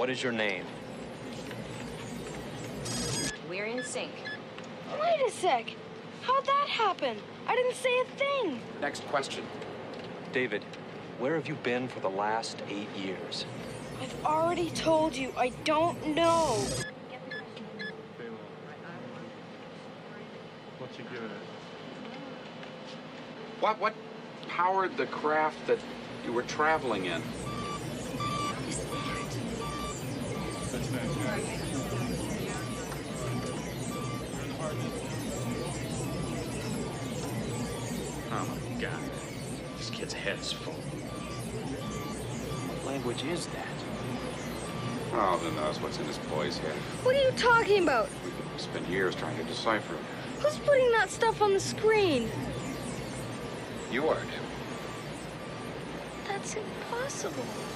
What is your name? We're in sync. Wait a sec. How'd that happen? I didn't say a thing. Next question. David, where have you been for the last 8 years? I've already told you, I don't know. What's he giving it? What powered the craft that you were traveling in? That's that. Oh my God. This kid's head's full. What language is that? Oh, who knows what's in this boy's head? What are you talking about? We spent years trying to decipher it. Who's putting that stuff on the screen? You are. That's impossible.